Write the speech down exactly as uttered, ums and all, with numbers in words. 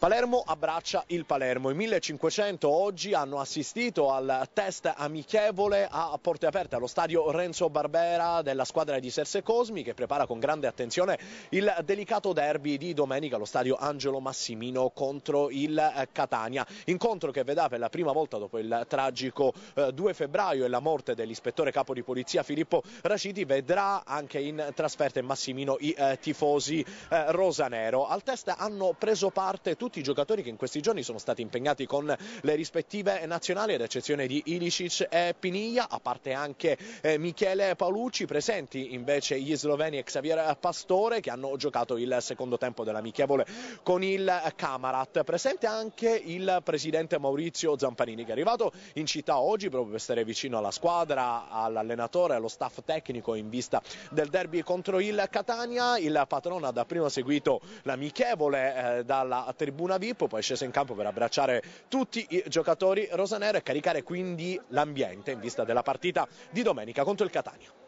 Palermo abbraccia il Palermo. I millecinquecento oggi hanno assistito al test amichevole a porte aperte allo stadio Renzo Barbera della squadra di Serse Cosmi, che prepara con grande attenzione il delicato derby di domenica allo stadio Angelo Massimino contro il Catania. Incontro che vedrà per la prima volta dopo il tragico eh, due febbraio e la morte dell'ispettore capo di polizia Filippo Raciti, vedrà anche in trasferta in Massimino i eh, tifosi eh, rosanero. Al test hanno preso parte tutti i giocatori che in questi giorni sono stati impegnati con le rispettive nazionali, ad eccezione di Ilicic e Piniglia, a parte anche eh, Michele Paolucci. Presenti invece gli sloveni e Xavier Pastore, che hanno giocato il secondo tempo dell'amichevole con il Camarat. Presente anche il presidente Maurizio Zamparini, che è arrivato in città oggi proprio per stare vicino alla squadra, all'allenatore, allo staff tecnico in vista del derby contro il Catania. Il patrono ha dapprima seguito l'amichevole eh, dalla tribuna V I P, poi è sceso in campo per abbracciare tutti i giocatori rosanero e caricare quindi l'ambiente in vista della partita di domenica contro il Catania.